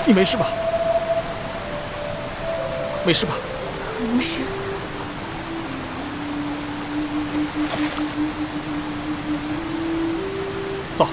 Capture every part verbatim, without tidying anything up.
你没事吧？没事吧？ 没事。 走。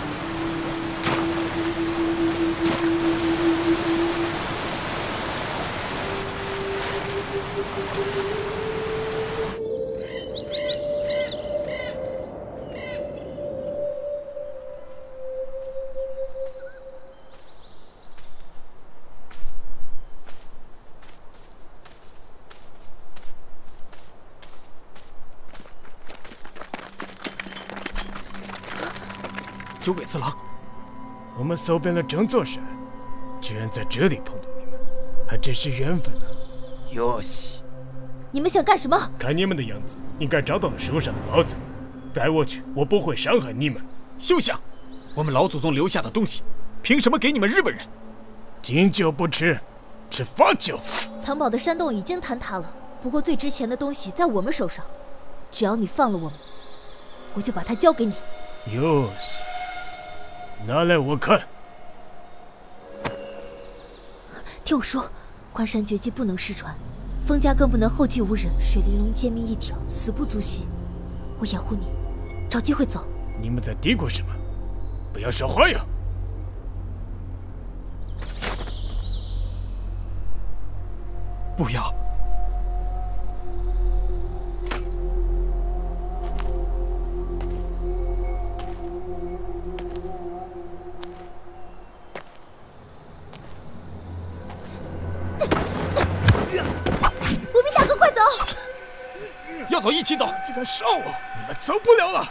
九尾次郎， 我们搜遍了整座山，居然在这里碰到你们，还真是缘分啊！ 哟西， 你们想干什么？ 看你们的样子，应该找到了树上的宝藏。带我去，我不会伤害你们。 休想！我们老祖宗留下的东西，凭什么给你们日本人？ 金酒不吃，吃发酒。 藏宝的山洞已经坍塌了，不过最值钱的东西在我们手上，只要你放了我们，我就把它交给你。 哟西。拿来我看。 听我说，关山绝技不能失传，封家更不能后继无人，水玲珑奸命一条，死不足惜。我掩护你，找机会走。 你们在嘀咕什么？不要说话呀！ 不要！要走一起走！ 竟敢杀我！你们走不了了！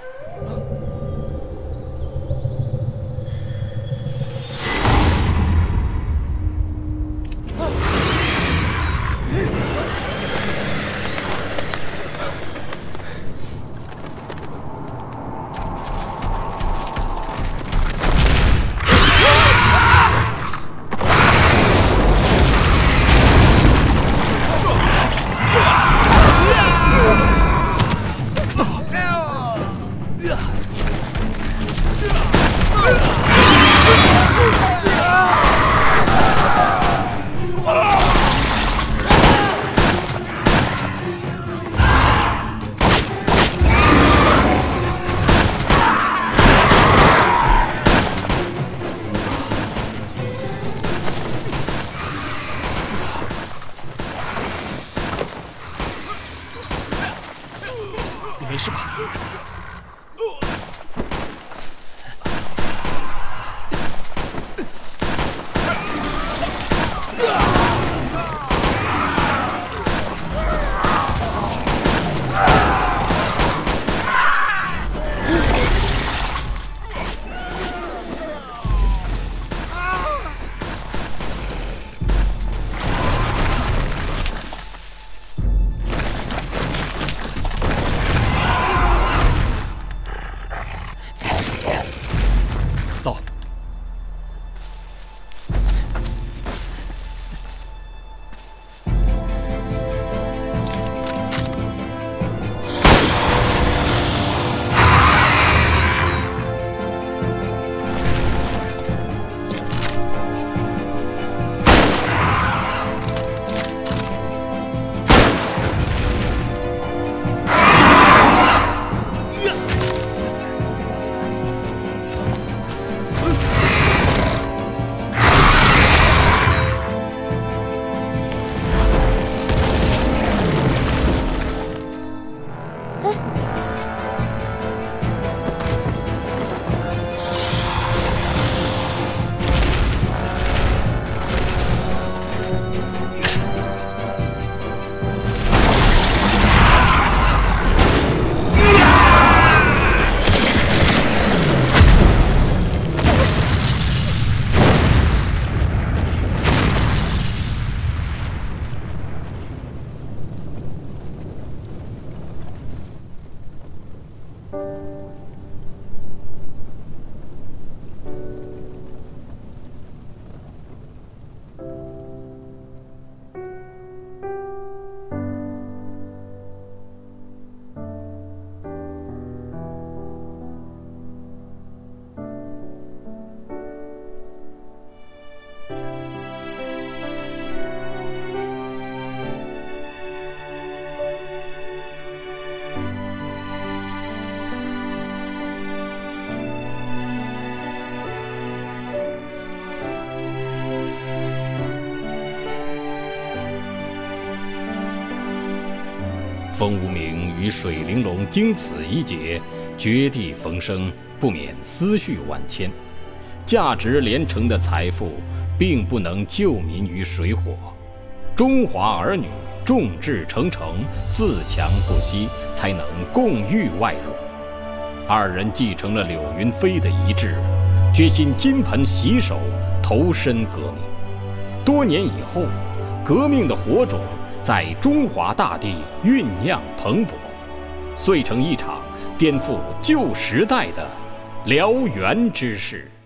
风无名与水玲珑经此一劫，绝地逢生，不免思绪万千。价值连城的财富，并不能救民于水火。中华儿女众志成城，自强不息，才能共御外辱。二人继承了柳云飞的遗志，决心金盆洗手，投身革命。多年以后，革命的火种在中华大地酝酿蓬勃，遂成一场颠覆旧时代的燎原之势。